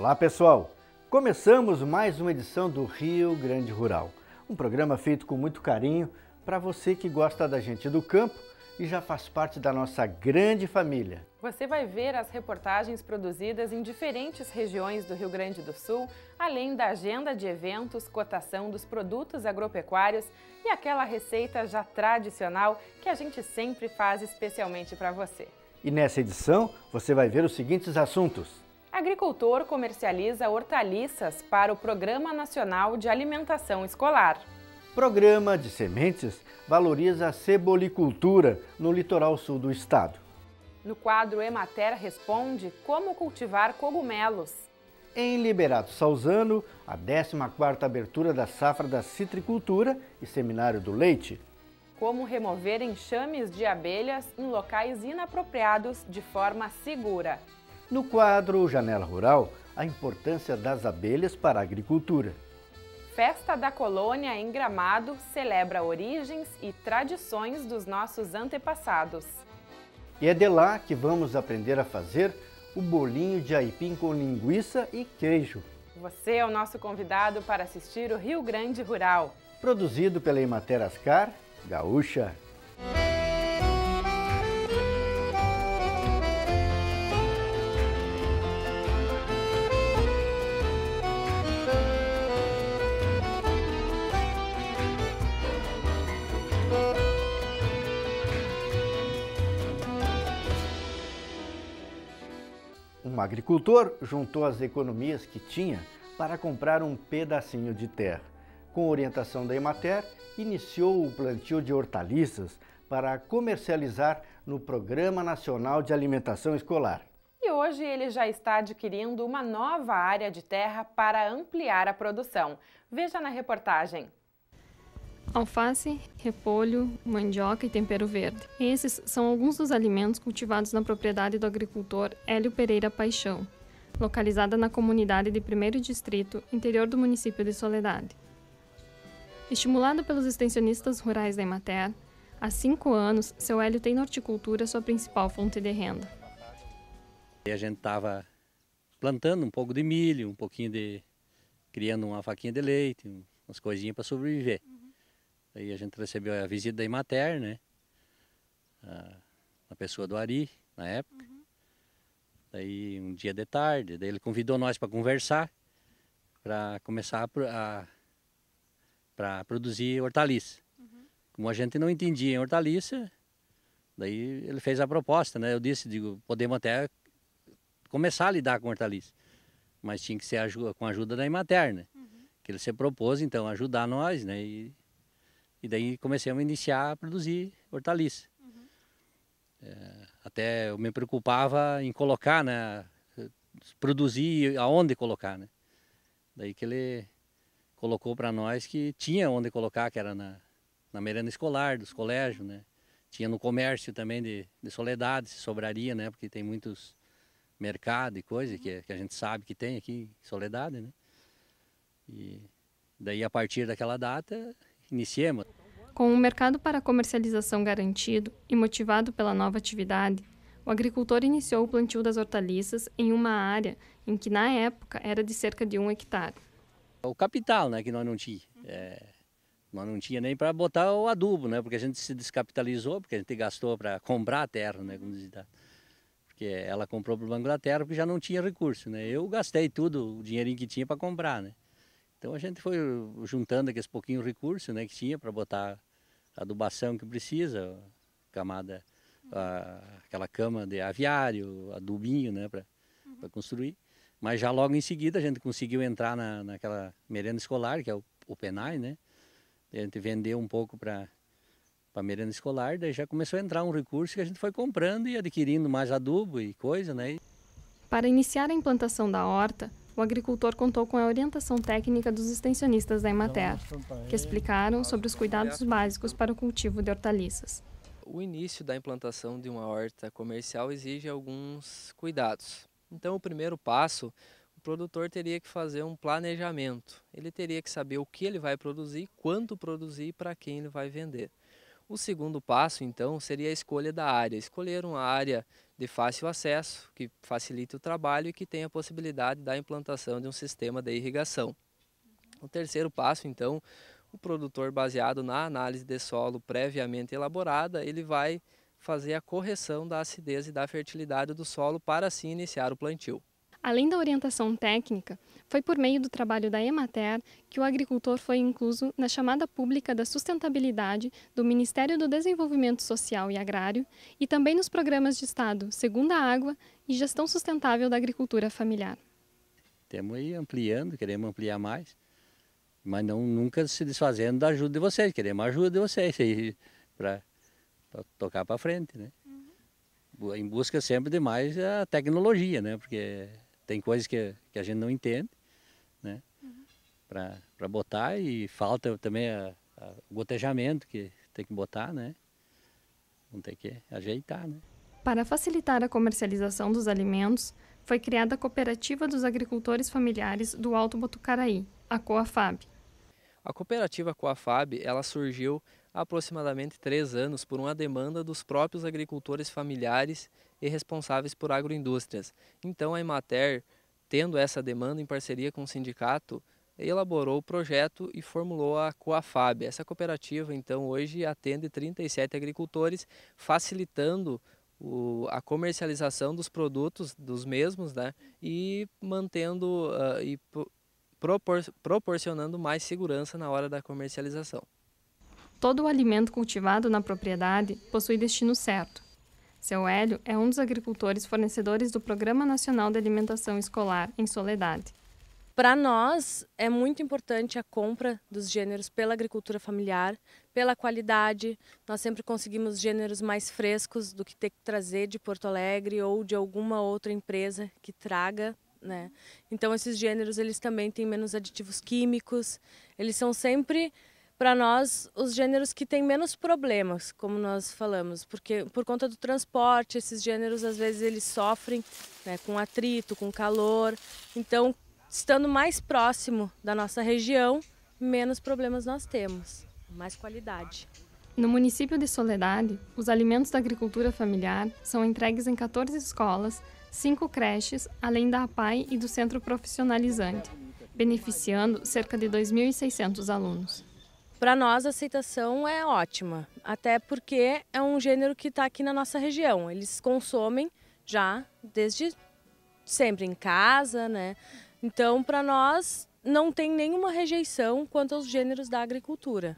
Olá pessoal, começamos mais uma edição do Rio Grande Rural, um programa feito com muito carinho para você que gosta da gente do campo e já faz parte da nossa grande família. Você vai ver as reportagens produzidas em diferentes regiões do Rio Grande do Sul, além da agenda de eventos, cotação dos produtos agropecuários e aquela receita já tradicional que a gente sempre faz especialmente para você. E nessa edição você vai ver os seguintes assuntos. Agricultor comercializa hortaliças para o Programa Nacional de Alimentação Escolar. Programa de sementes valoriza a cebolicultura no litoral sul do estado. No quadro Emater Responde, como cultivar cogumelos. Em Liberato Salzano, a 14ª abertura da safra da citricultura e Seminário do Leite. Como remover enxames de abelhas em locais inapropriados de forma segura. No quadro Janela Rural, a importância das abelhas para a agricultura. Festa da Colônia em Gramado celebra origens e tradições dos nossos antepassados. E é de lá que vamos aprender a fazer o bolinho de aipim com linguiça e queijo. Você é o nosso convidado para assistir o Rio Grande Rural. Produzido pela Emater Ascar, Gaúcha. Um agricultor juntou as economias que tinha para comprar um pedacinho de terra. Com orientação da Emater, iniciou o plantio de hortaliças para comercializar no Programa Nacional de Alimentação Escolar. E hoje ele já está adquirindo uma nova área de terra para ampliar a produção. Veja na reportagem. Alface, repolho, mandioca e tempero verde. Esses são alguns dos alimentos cultivados na propriedade do agricultor Hélio Pereira Paixão, localizada na comunidade de 1º Distrito, interior do município de Soledade. Estimulado pelos extensionistas rurais da Emater, há 5 anos, seu Hélio tem na horticultura sua principal fonte de renda. A gente estava plantando um pouco de milho, um pouquinho de... criando uma vaquinha de leite, umas coisinhas para sobreviver. Aí a gente recebeu a visita da Emater, né? A pessoa do Ari, na época. Daí um dia de tarde, daí ele convidou nós para conversar, para começar para produzir hortaliça. Como a gente não entendia em hortaliça, daí ele fez a proposta, né? Eu disse, podemos até começar a lidar com hortaliça, mas tinha que ser com a ajuda da Emater, né? Que ele se propôs, então, a ajudar nós, né? E daí comecei a iniciar a produzir hortaliça. Até eu me preocupava em colocar, né? Produzir aonde colocar, né? Daí que ele colocou para nós que tinha onde colocar, que era na merenda escolar, dos colégios, né? Tinha no comércio também de Soledade, se sobraria, né? Porque tem muitos mercados e coisas que a gente sabe que tem aqui em Soledade, né? E daí a partir daquela data iniciemos. Com o mercado para comercialização garantido e motivado pela nova atividade, o agricultor iniciou o plantio das hortaliças em uma área em que, na época, era de cerca de 1 hectare. O capital, né, que nós não tinha. Nós não tinha nem para botar o adubo, né, porque a gente se descapitalizou, porque a gente gastou para comprar a terra, né, como diz, porque ela comprou para o Banco da Terra porque já não tinha recurso, né. Eu gastei tudo, o dinheirinho que tinha para comprar, né. Então a gente foi juntando aqueles pouquinhos recursos, né, que tinha para botar a adubação que precisa, camada, aquela cama de aviário, adubinho, né, para construir. Mas já logo em seguida a gente conseguiu entrar naquela merenda escolar, que é o PENAI, né. A gente vendeu um pouco para a merenda escolar, daí já começou a entrar um recurso que a gente foi comprando e adquirindo mais adubo e coisa, né. Para iniciar a implantação da horta, o agricultor contou com a orientação técnica dos extensionistas da Emater, que explicaram sobre os cuidados básicos para o cultivo de hortaliças. O início da implantação de uma horta comercial exige alguns cuidados. Então, o primeiro passo, o produtor teria que fazer um planejamento. Ele teria que saber o que ele vai produzir, quanto produzir e para quem ele vai vender. O segundo passo, então, seria a escolha da área. Escolher uma área de fácil acesso, que facilite o trabalho e que tenha a possibilidade da implantação de um sistema de irrigação. O terceiro passo, então, o produtor, baseado na análise de solo previamente elaborada, ele vai fazer a correção da acidez e da fertilidade do solo para assim iniciar o plantio. Além da orientação técnica, foi por meio do trabalho da Emater que o agricultor foi incluso na chamada pública da sustentabilidade do Ministério do Desenvolvimento Social e Agrário e também nos programas de Estado Segunda Água e Gestão Sustentável da Agricultura Familiar. Temos aí ampliando, queremos ampliar mais, mas nunca se desfazendo da ajuda de vocês, queremos a ajuda de vocês aí para tocar para frente, né? Em busca sempre de mais a tecnologia, né? Porque tem coisas que a gente não entende, né? Para botar, e falta também o gotejamento que tem que botar, né? Vamos ter que ajeitar, né? Para facilitar a comercialização dos alimentos, foi criada a Cooperativa dos Agricultores Familiares do Alto Botucaraí, a Coafab. A cooperativa Coafab, ela surgiu há aproximadamente 3 anos por uma demanda dos próprios agricultores familiares e responsáveis por agroindústrias. Então a Emater, tendo essa demanda em parceria com o sindicato, elaborou o projeto e formulou a Coafab. Essa cooperativa, então, hoje atende 37 agricultores, facilitando a comercialização dos produtos dos mesmos, né, e mantendo proporcionando mais segurança na hora da comercialização. Todo o alimento cultivado na propriedade possui destino certo. Seu Hélio é um dos agricultores fornecedores do Programa Nacional de Alimentação Escolar em Soledade. Para nós, é muito importante a compra dos gêneros pela agricultura familiar, pela qualidade. Nós sempre conseguimos gêneros mais frescos do que ter que trazer de Porto Alegre ou de alguma outra empresa que traga, né? Então esses gêneros eles também têm menos aditivos químicos, eles são sempre, para nós, os gêneros que têm menos problemas, como nós falamos, porque por conta do transporte, esses gêneros às vezes eles sofrem, né, com atrito, com calor. Então, estando mais próximo da nossa região, menos problemas nós temos, mais qualidade. No município de Soledade, os alimentos da agricultura familiar são entregues em 14 escolas, 5 creches, além da APAI e do Centro Profissionalizante, beneficiando cerca de 2.600 alunos. Para nós, a aceitação é ótima, até porque é um gênero que está aqui na nossa região. Eles consomem já desde sempre em casa, né? Então, para nós, não tem nenhuma rejeição quanto aos gêneros da agricultura.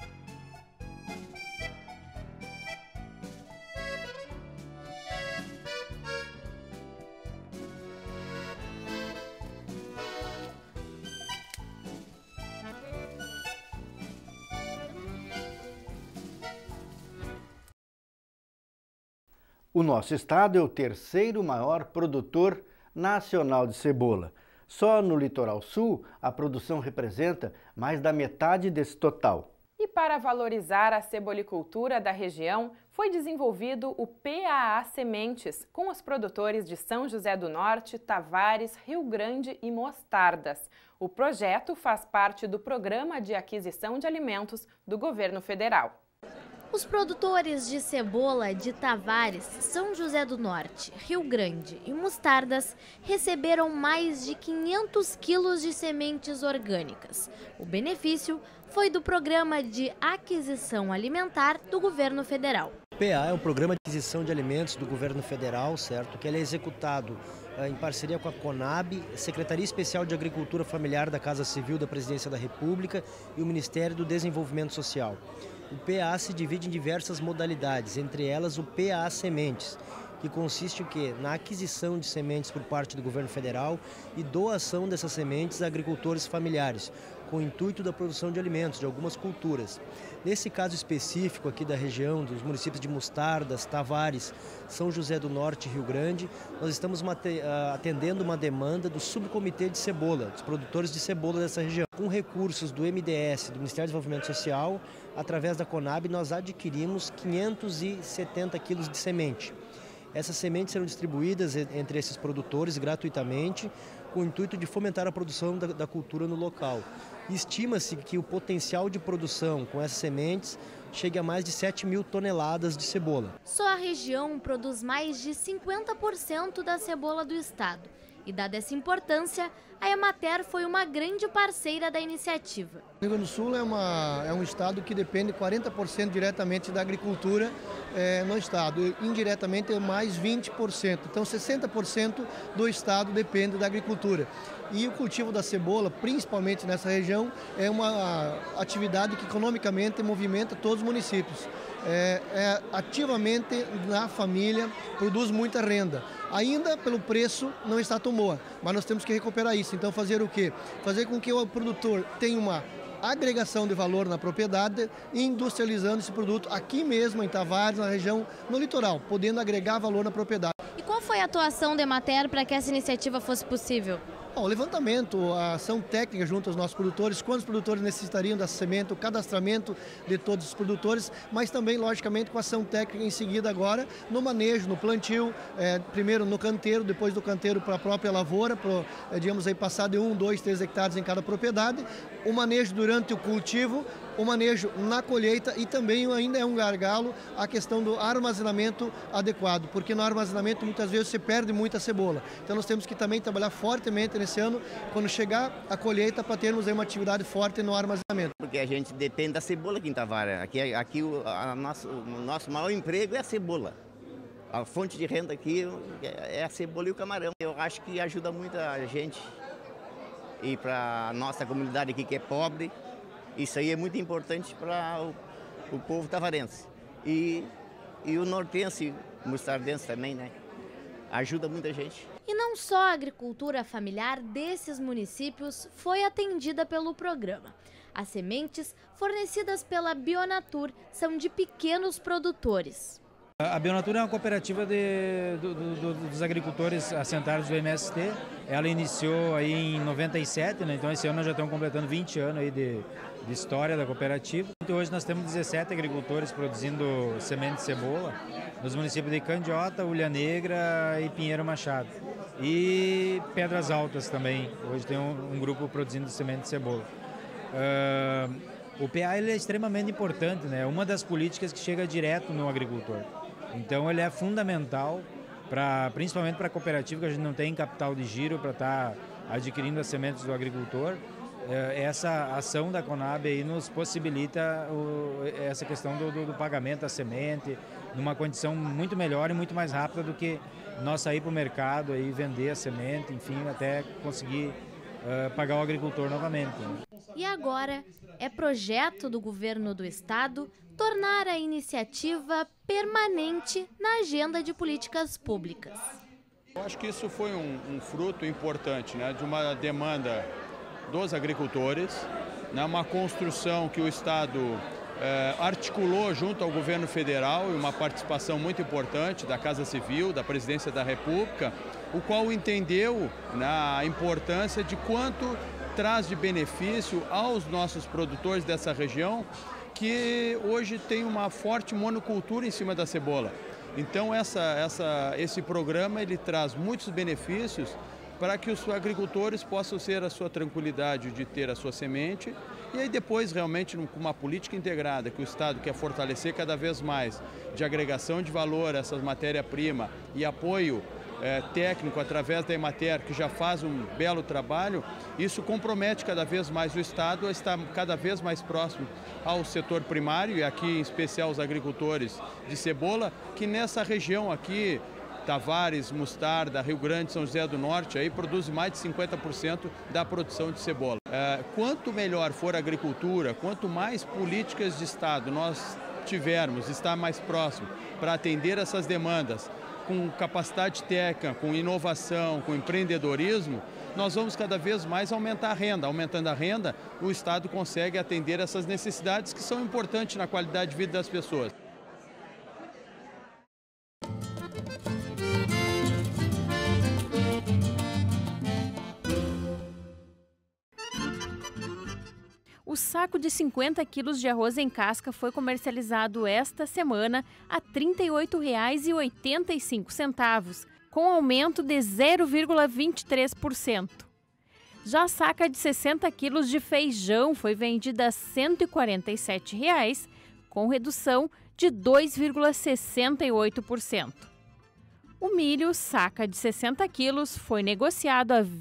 O nosso estado é o terceiro maior produtor nacional de cebola. Só no litoral sul, a produção representa mais da metade desse total. E para valorizar a cebolicultura da região, foi desenvolvido o PAA Sementes, com os produtores de São José do Norte, Tavares, Rio Grande e Mostardas. O projeto faz parte do Programa de Aquisição de Alimentos do Governo Federal. Os produtores de cebola de Tavares, São José do Norte, Rio Grande e Mostardas receberam mais de 500 quilos de sementes orgânicas. O benefício foi do Programa de Aquisição Alimentar do Governo Federal. O PA é um programa de aquisição de alimentos do Governo Federal, certo? Que ele é executado em parceria com a CONAB, Secretaria Especial de Agricultura Familiar da Casa Civil da Presidência da República e o Ministério do Desenvolvimento Social. O PA se divide em diversas modalidades, entre elas o PA Sementes, que consiste o quê? Na aquisição de sementes por parte do governo federal e doação dessas sementes a agricultores familiares, com o intuito da produção de alimentos, de algumas culturas. Nesse caso específico aqui da região, dos municípios de Mostardas, Tavares, São José do Norte e Rio Grande, nós estamos atendendo uma demanda do subcomitê de cebola, dos produtores de cebola dessa região. Com recursos do MDS, do Ministério do Desenvolvimento Social, através da CONAB, nós adquirimos 570 quilos de semente. Essas sementes serão distribuídas entre esses produtores gratuitamente, com o intuito de fomentar a produção da cultura no local. Estima-se que o potencial de produção com essas sementes chegue a mais de 7.000 toneladas de cebola. Só a região produz mais de 50% da cebola do estado. E dada essa importância, a Emater foi uma grande parceira da iniciativa. O Rio Grande do Sul é um estado que depende 40% diretamente da agricultura no estado, indiretamente mais 20%. Então 60% do estado depende da agricultura. E o cultivo da cebola, principalmente nessa região, é uma atividade que economicamente movimenta todos os municípios. Ativamente na família, produz muita renda. Ainda pelo preço não está tão boa, mas nós temos que recuperar isso. Então fazer o quê? Fazer com que o produtor tenha uma agregação de valor na propriedade e industrializando esse produto aqui mesmo em Tavares, na região, no litoral, podendo agregar valor na propriedade. E qual foi a atuação da Emater para que essa iniciativa fosse possível? O levantamento, a ação técnica junto aos nossos produtores, quantos produtores necessitariam dessa semente, o cadastramento de todos os produtores, mas também, logicamente, com a ação técnica em seguida agora no manejo, no plantio, primeiro no canteiro, depois do canteiro para a própria lavoura, digamos aí, passar de 1, 2, 3 hectares em cada propriedade, o manejo durante o cultivo, o manejo na colheita e também ainda é um gargalo a questão do armazenamento adequado, porque no armazenamento muitas vezes você perde muita cebola. Então nós temos que também trabalhar fortemente nesse ano, quando chegar a colheita, para termos aí uma atividade forte no armazenamento. Porque a gente depende da cebola aqui em Tavares. Aqui o nosso maior emprego é a cebola. A fonte de renda aqui é a cebola e o camarão. Eu acho que ajuda muito a gente e para a nossa comunidade aqui que é pobre. Isso aí é muito importante para o povo tavarense. E o nortense, o mostardense também, né? Ajuda muita gente. E não só a agricultura familiar desses municípios foi atendida pelo programa. As sementes fornecidas pela Bionatur são de pequenos produtores. A Bionatur é uma cooperativa dos agricultores assentados do MST. Ela iniciou aí em 97, né? Então esse ano nós já estamos completando 20 anos aí de história da cooperativa. Hoje nós temos 17 agricultores produzindo semente de cebola nos municípios de Candiota, Ulha Negra e Pinheiro Machado. E Pedras Altas também. Hoje tem um grupo produzindo semente de cebola. O PA ele é extremamente importante, né? É uma das políticas que chega direto no agricultor. Então ele é fundamental, principalmente para a cooperativa, que a gente não tem capital de giro para estar adquirindo as sementes do agricultor. Essa ação da Conab aí nos possibilita essa questão do pagamento da semente numa condição muito melhor e muito mais rápida do que nós sair para o mercado e vender a semente, enfim, até conseguir pagar o agricultor novamente. E agora é projeto do governo do estado tornar a iniciativa permanente na agenda de políticas públicas. Eu acho que isso foi um fruto importante, né, de uma demanda dos agricultores, né, uma construção que o estado articulou junto ao governo federal e uma participação muito importante da Casa Civil, da Presidência da República, o qual entendeu, né, a importância de quanto traz de benefício aos nossos produtores dessa região, que hoje tem uma forte monocultura em cima da cebola. Então esse programa ele traz muitos benefícios para que os agricultores possam ter a sua tranquilidade de ter a sua semente e aí depois realmente com uma política integrada que o Estado quer fortalecer cada vez mais de agregação de valor a essas matérias-primas e apoio técnico através da Emater, que já faz um belo trabalho, isso compromete cada vez mais o Estado a estar cada vez mais próximo ao setor primário e aqui em especial os agricultores de cebola, que nessa região aqui, Tavares, Mostarda, Rio Grande, São José do Norte, aí produz mais de 50% da produção de cebola. Quanto melhor for a agricultura, quanto mais políticas de Estado nós tivermos, estar mais próximo para atender essas demandas, com capacidade técnica, com inovação, com empreendedorismo, nós vamos cada vez mais aumentar a renda. Aumentando a renda, o Estado consegue atender essas necessidades que são importantes na qualidade de vida das pessoas. O O saco de 50 quilos de arroz em casca foi comercializado esta semana a R$ 38,85, com aumento de 0,23%. Já a saca de 60 quilos de feijão foi vendida a R$ 147,00, com redução de 2,68%. O milho, saca de 60 quilos, foi negociado a R$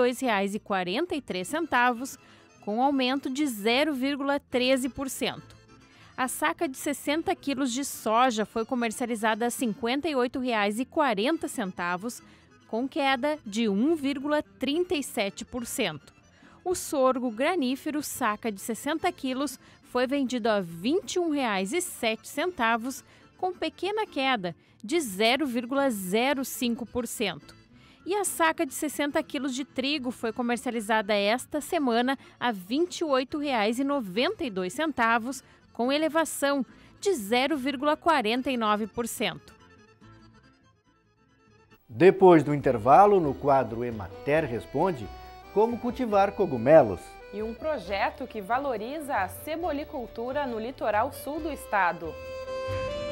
22,43, com aumento de 0,13%. A saca de 60 quilos de soja foi comercializada a R$ 58,40, com queda de 1,37%. O sorgo granífero, saca de 60 quilos, foi vendido a R$ 21,07, com pequena queda de 0,05%. E a saca de 60 quilos de trigo foi comercializada esta semana a R$ 28,92, com elevação de 0,49%. Depois do intervalo, no quadro Emater Responde, como cultivar cogumelos. E um projeto que valoriza a cebolicultura no litoral sul do estado.